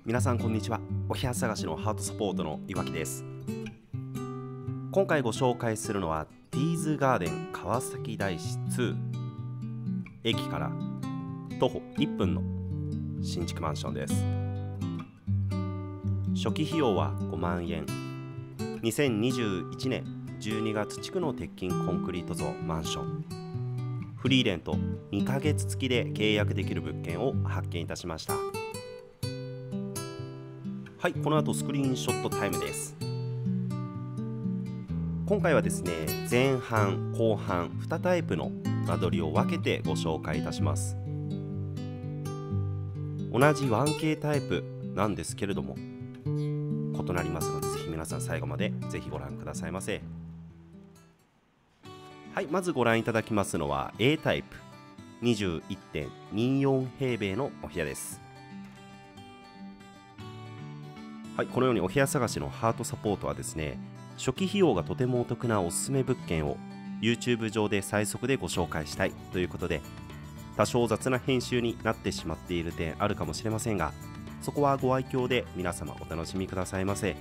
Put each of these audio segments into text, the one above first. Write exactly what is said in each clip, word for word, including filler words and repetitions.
皆さんこんにちは。お部屋探しのハートサポートのいわきです。今回ご紹介するのはティーズガーデン川崎大師に駅から徒歩いっぷんの新築マンションです。初期費用はごまんえん。にせんにじゅういちねんじゅうにがつ築の鉄筋コンクリート造マンション。フリーレントにかげつ付きで契約できる物件を発見いたしました。はい、この後スクリーンショットタイムです。今回はですね、前半後半にタイプの間取りを分けてご紹介いたします。同じ ワンケー タイプなんですけれども異なりますので、ぜひ皆さん最後までぜひご覧くださいませ。はい、まずご覧いただきますのは エー タイプ にじゅういってんによん 平米のお部屋です。はい、このようにお部屋探しのハートサポートはですね、初期費用がとてもお得なおすすめ物件を YouTube 上で最速でご紹介したいということで、多少雑な編集になってしまっている点あるかもしれませんが、そこはご愛嬌で皆様お楽しみくださいませ。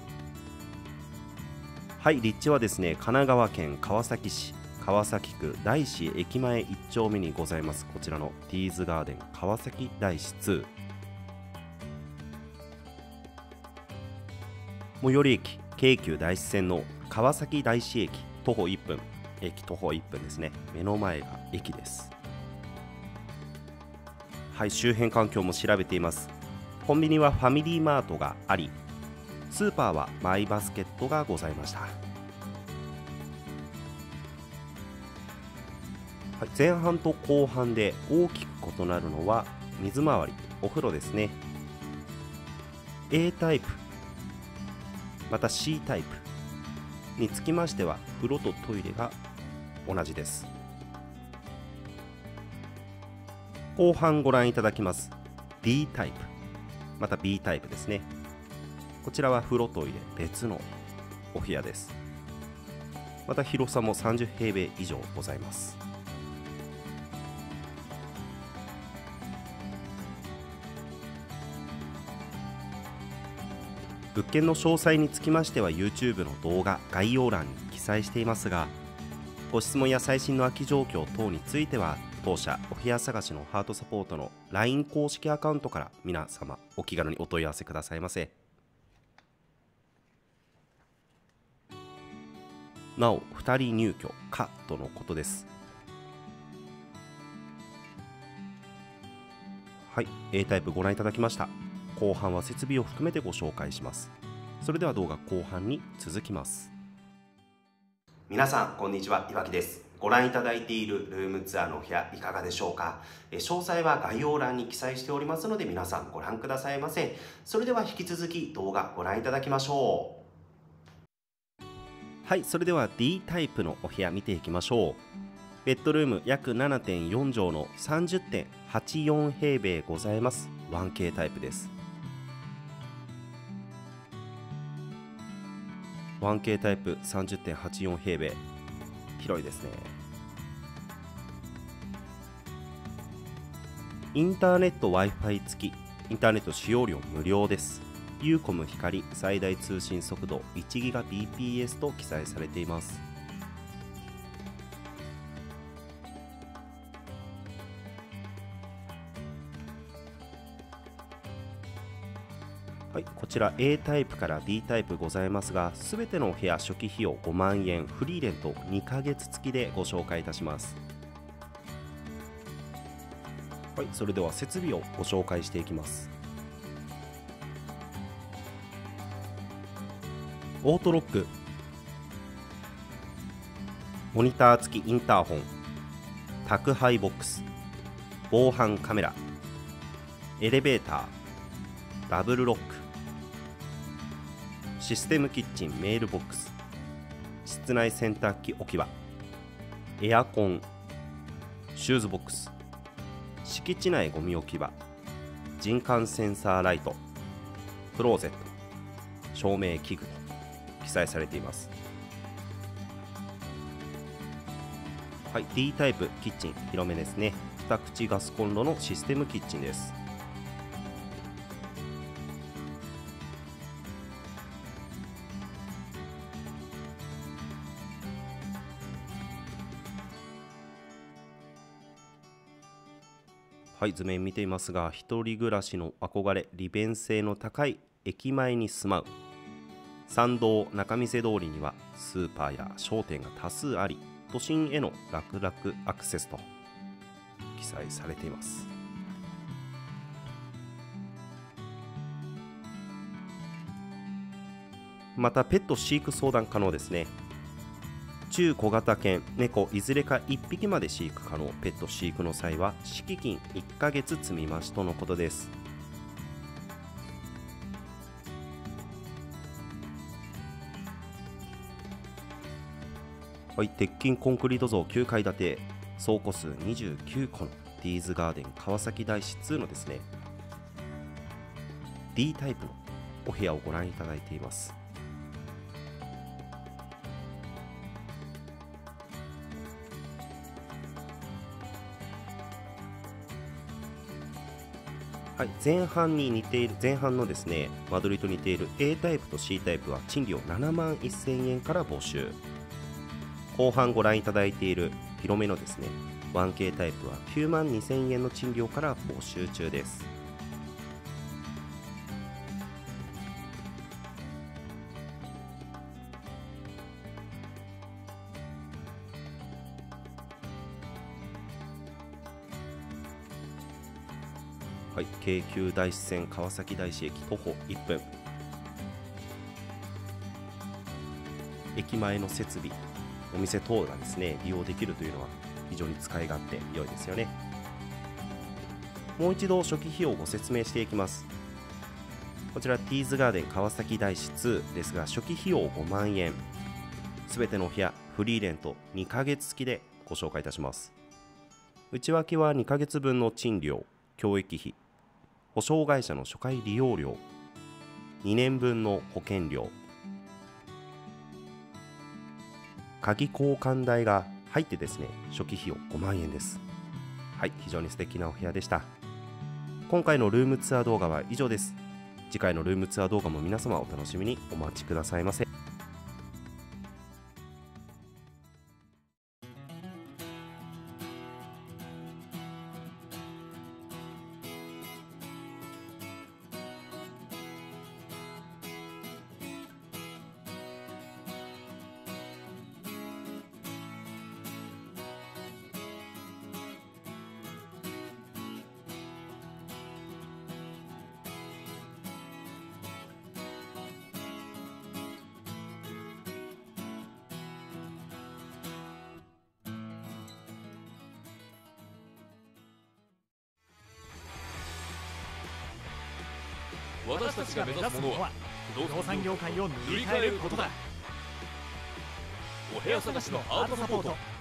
はい、立地はですね、神奈川県川崎市川崎区大師駅前いっ丁目にございますこちらのティーズガーデン川崎大師に、最寄り駅京急大師線の川崎大師駅徒歩いっぷん、駅徒歩いっぷんですね。目の前が駅です。はい、周辺環境も調べています。コンビニはファミリーマートがあり、スーパーはマイバスケットがございました。はい、前半と後半で大きく異なるのは水回り、お風呂ですね。 エー タイプまた シー タイプにつきましては風呂とトイレが同じです。後半ご覧いただきます ディー タイプまた ビー タイプですね。こちらは風呂トイレ別のお部屋です。また広さもさんじゅう平米以上ございます。物件の詳細につきましては YouTube の動画概要欄に記載していますが、ご質問や最新の空き状況等については当社お部屋探しのハートサポートの ライン 公式アカウントから皆様お気軽にお問い合わせくださいませ。なおふたり入居可とのことです。はい、 A タイプご覧いただきました。後半は設備を含めてご紹介します。それでは動画後半に続きます。皆さんこんにちは、いわきです。ご覧いただいているルームツアーのお部屋いかがでしょうか。え詳細は概要欄に記載しておりますので皆さんご覧くださいませ。それでは引き続き動画ご覧いただきましょう。はい、それでは ディー タイプのお部屋見ていきましょう。ベッドルーム約 ななてんよん 畳の さんじゅってんはちよん 平米ございます。 ワンケー タイプです。ワンケー タイプ さんじゅってんはちよん 平米、広いですね。インターネット Wi-Fi 付き、インターネット使用料無料です。ユーコム 光最大通信速度 いちギガビーピーエス と記載されています。はい、こちら エー タイプから ディー タイプございますが、すべてのお部屋初期費用ごまんえん、フリーレントにかげつ付きでご紹介いたします。はい、それでは設備をご紹介していきます。オートロック、モニター付きインターホン、宅配ボックス、防犯カメラ、エレベーター、ダブルロック、システムキッチンメールボックス、室内洗濯機置き場、エアコン、シューズボックス、敷地内ゴミ置き場、人感センサーライト、クローゼット、照明器具と記載されています。はい、ディー タイプキッチン広めですね。に口ガスコンロのシステムキッチンです。 はい、図面見ていますが、一人暮らしの憧れ、利便性の高い駅前に住まう。参道仲見世通りにはスーパーや商店が多数あり、都心への楽々アクセスと記載されています。またペット飼育相談可能ですね。中小型犬、猫いずれかいっぴきまで飼育可能。ペット飼育の際は敷金いっかげつ積み増しとのことです。はい、鉄筋コンクリート像きゅうかい建て、総戸数にじゅうきゅうこのディーズガーデン川崎大師にのですね D タイプのお部屋をご覧いただいています。はい、前半に似ている前半のですね間取りと似ている A タイプと C タイプは賃料ななまんせんえんから募集。後半ご覧いただいている広めのですね ワンケー タイプはきゅうまんにせんえんの賃料から募集中です。はい、京急大師線川崎大師駅徒歩いっぷん。駅前の設備、お店等がですね利用できるというのは非常に使い勝手良いですよね。もう一度初期費用をご説明していきます。こちらティーズガーデン川崎大師にですが、初期費用ごまんえん、すべてのお部屋フリーレントにかげつ付きでご紹介いたします。内訳はにかげつぶんの賃料、教育費、保証会社の初回利用料、にねんぶんの保険料、鍵交換代が入ってですね初期費用ごまんえんです。はい、非常に素敵なお部屋でした。今回のルームツアー動画は以上です。次回のルームツアー動画も皆様お楽しみにお待ちくださいませ。 私たちが目指すものは不動産業界を塗り替えることだ。お部屋探しのアートサポート